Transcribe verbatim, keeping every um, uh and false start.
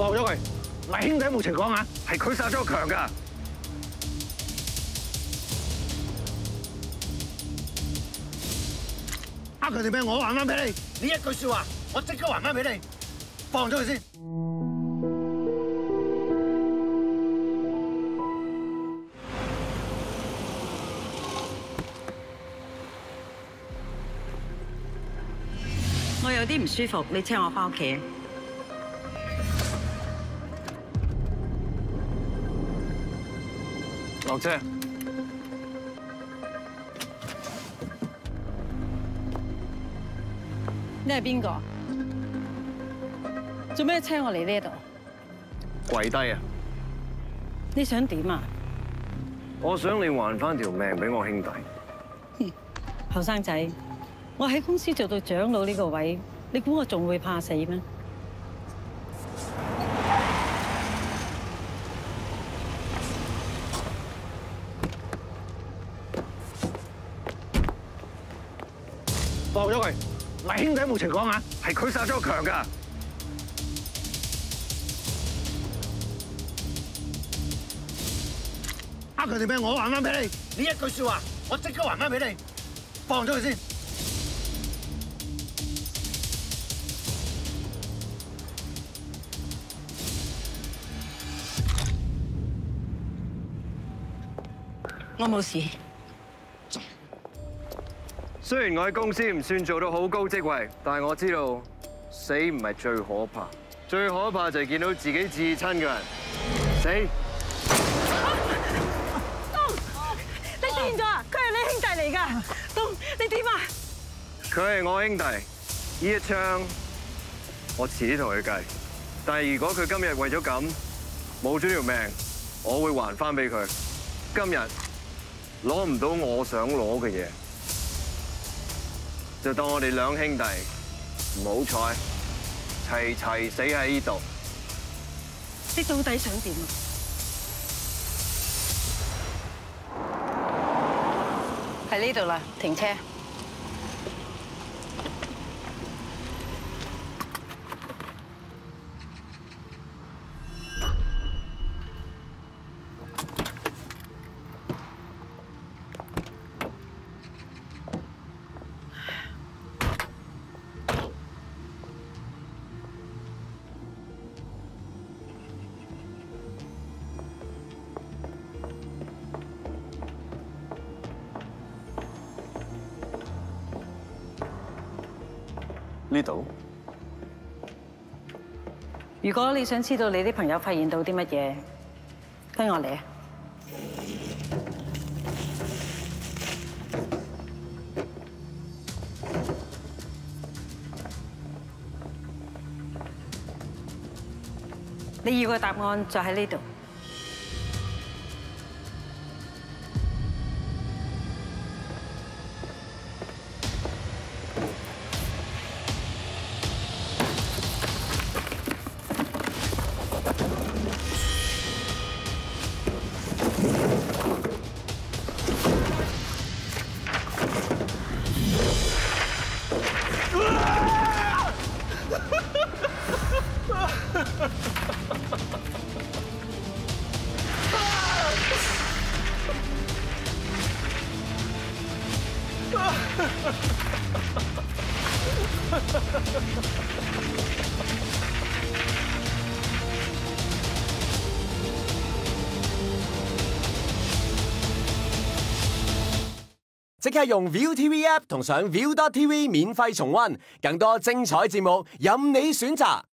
放咗佢，唔係兄弟冇情講啊，係佢殺咗強噶。呃佢哋咩？我還翻俾你。呢一句說話，我即刻還翻俾你。放咗佢先。 我有啲唔舒服，你車我翻屋企。 落車。 你係邊個？做咩車我嚟呢度？ 跪低啊！ 你想點啊？ 我想你還翻條命俾我兄弟。 後生仔，我喺公司做到長老呢個位，你估我仲會怕死咩？ 放咗佢，唔係兄弟冇情講啊，係佢殺咗強噶。呃佢哋咩？我還翻俾你。呢一句說話，我即刻還翻俾你。放咗佢先。 我冇事。 雖然我喺公司唔算做到好高職位，但係我知道死唔係最可怕，最可怕就係見到自己至親嘅人死。 東，你癲咗啊！佢係你兄弟嚟㗎，東，你點啊？ 佢係我兄弟，呢一槍我遲啲同佢計。但係如果佢今日為咗咁冇咗條命，我會還翻俾佢。今日攞唔到我想攞嘅嘢，就當我哋兩兄弟唔好彩，齊齊死喺呢度。 你到底想點啊？喺呢度啦，停車。 呢度。 如果你想知道你啲朋友發現到啲乜嘢，跟我嚟啊！你要嘅答案就喺呢度。 即刻用 ViuTV App 同上 Viu dot T V 免費重溫，更多精彩節目任你選擇。